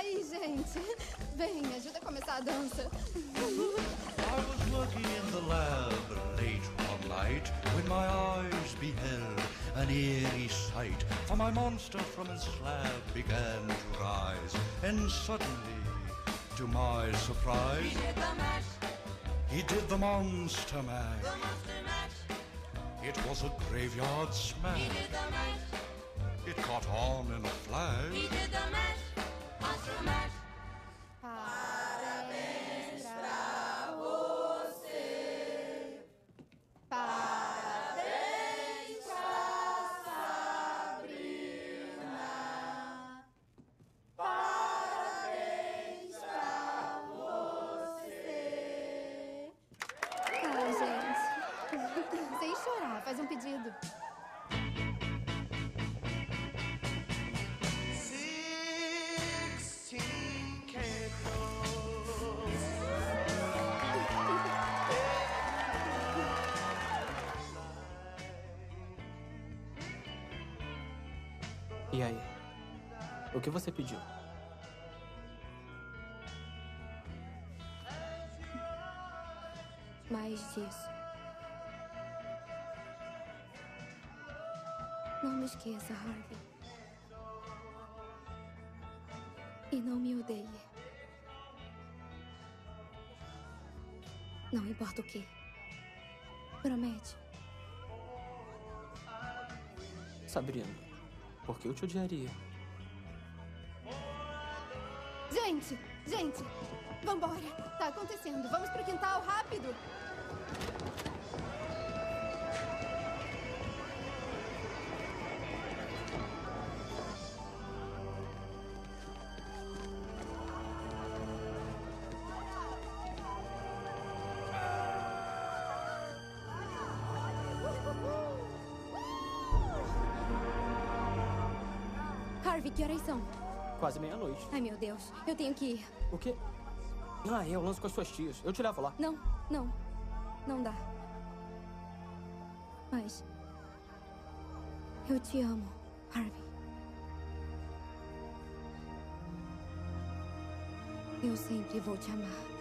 aí, gente? Vem, ajuda a começar a dança. I was working in the lab late one night when my eyes beheld an eerie sight. For my monster from his slab began to rise, and suddenly, to my surprise, He did the mash. He did the monster mash. The monster mash. It was a graveyard smash. He did the mash. It caught on in a flash. He did the mash. Monster mash. Parabéns pra você. Parabéns pra Sabrina. Parabéns pra você. Ai, gente. Sem chorar, faz um pedido. E aí? O que você pediu? Mais disso. Não me esqueça, Harvey. E não me odeie. Não importa o quê. Promete. Sabrina, por que eu te odiaria? Gente, vambora. Tá acontecendo. Vamos pro quintal, rápido. Harvey, que horas são? Quase meia-noite. Ai, meu Deus. Eu tenho que ir. O quê? Ah, eu lanço com as suas tias. Eu te levo lá. Não. Não dá. Mas... eu te amo, Harvey. Eu sempre vou te amar.